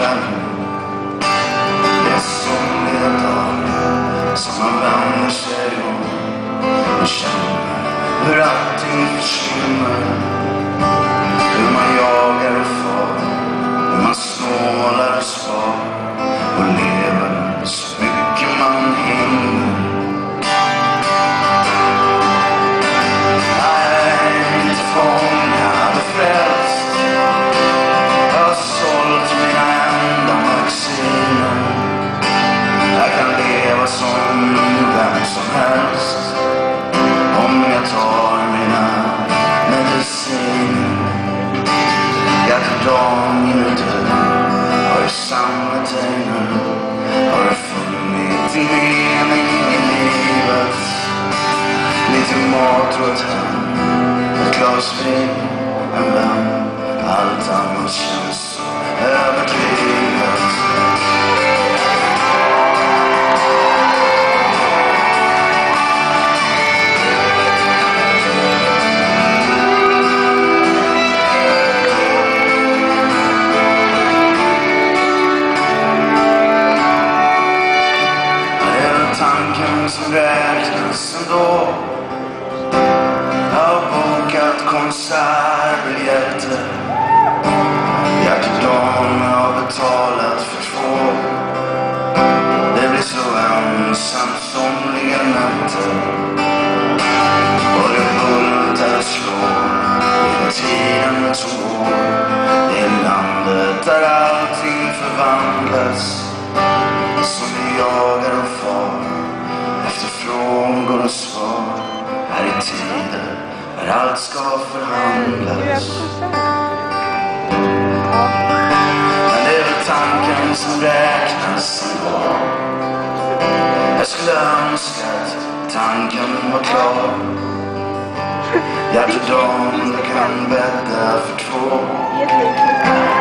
kvällen. Det är somliga dagar som man vänder sig om och känner hur allting försvinner. Hur man jagar och far, hur man snålar och spar och lever så mycket man hinner. Som vem som helst, om jag tar mina mediciner. Hjärtedagen är död, har jag samma tegner, har jag funnit en mening i livet. Lite mat och ett hem, ett glas vin, en vän. Allt annat känns överdrivet. Tanken som räknas ändå. Jag har bokat konsertbiljetter. Hjärtedagen har betalat för 2. Det blir så ensamt somliga nätter. Och det bultar och slår i tiden som går. Det är landet där allting förvandlas. Som vi jagar och far efter frågor och svar. Här i tider där allt ska förhandlas. Men det är väl tanken som räknas ändå. Jag skulle önska att tanken var klar. Hjärtedagen kan bädda för 2.